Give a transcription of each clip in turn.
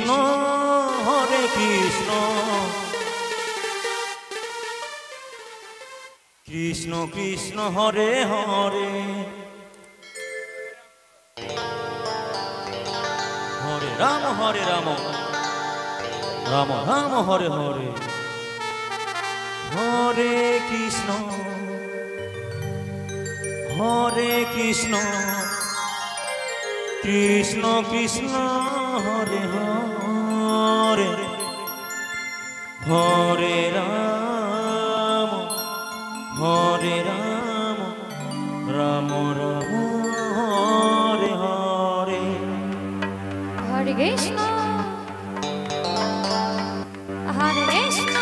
Krishna Hare Krishna Krishna Krishna Hare Hare Hare Ram Ram Ram Hare Hare Hare Krishna Krishna Krishna Hare Hare Hare Ram Ram Ram Hare Hare Hare Krishna Hare Krishna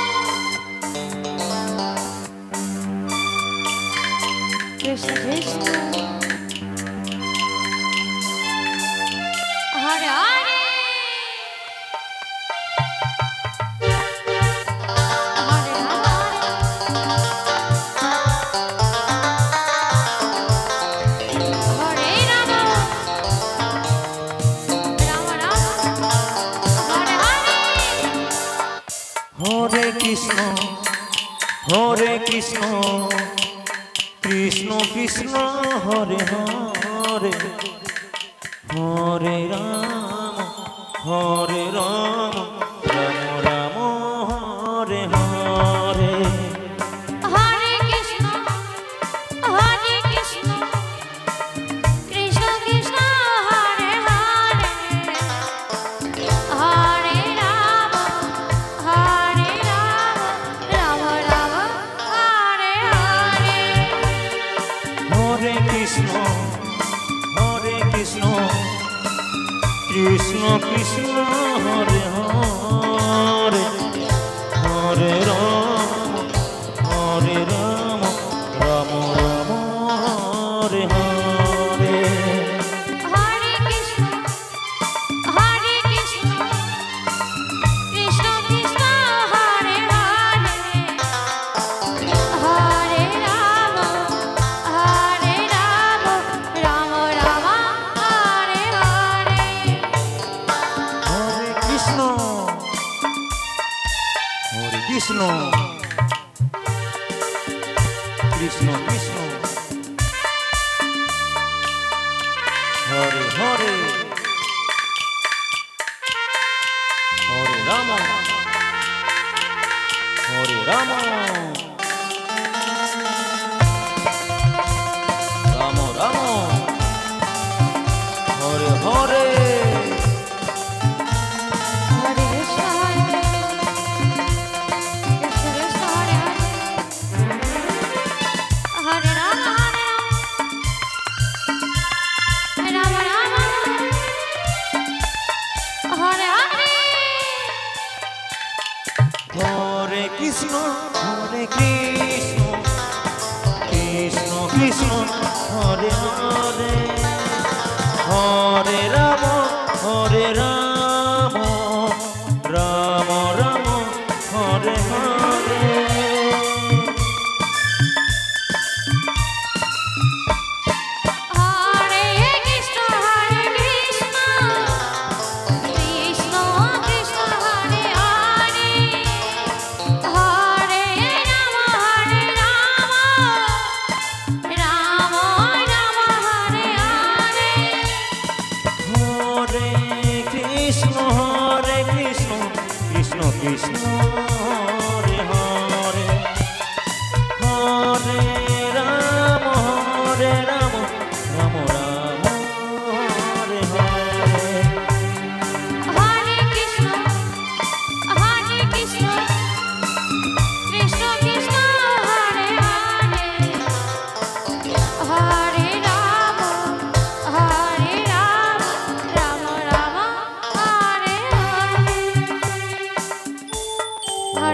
Krishna Krishna Hare Hare Hare Hare Ram Ram Ram Hare Hare Hare Krishna Krishna Krishna Hare Hare Hare Ram Ram Ram Hare Hare Hare Krishna Krishna Krishna Hare Hare Hare Ram Ram Ram Hare Hare Hare Krishna Krishna Krishna Hare Hare Hare Ram Ram Ram Hare Hare Hare Krishna Krishna Krishna Hare Hare Hare Ram Ram Ram Hare Hare Hare Krishna Krishna Krishna Hare Hare Hare Ram Ram Ram Hare Hare Hare Krishna Krishna Hare Hare Ram Ram Hare Hare Hare Krishna Krishna Krishna Hare Hare Hare Ram Ram Ram Hare Hare Hare Krishna Krishna Krishna Hare Hare Hare Ram Ram Ram Hare Hare Hare Krishna Krishna Krishna Hare Hare Hare Ram Ram Ram Hare Hare Hare Krishna Krishna Krishna Hare Hare Hare Ram Ram Ram Hare Hare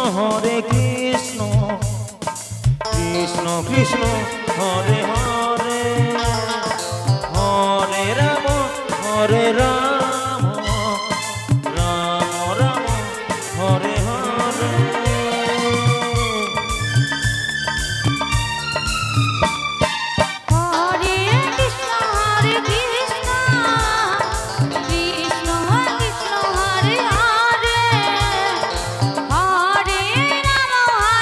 Hare Krishna Krishna Krishna Hare Hare Hare Ram Hare Ram Ram Ram Hare Hare Hare Krishna Krishna Krishna Hare Hare Hare Ram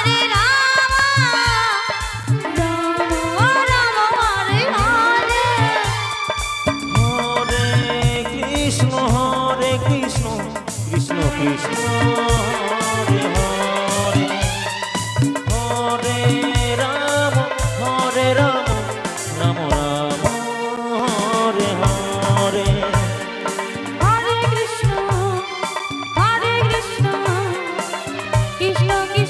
Ram Ram Hare Hare Hare Krishna Krishna Krishna Hare Hare Hare Ram Ram Ram Hare Hare Hare Krishna Krishna Krishna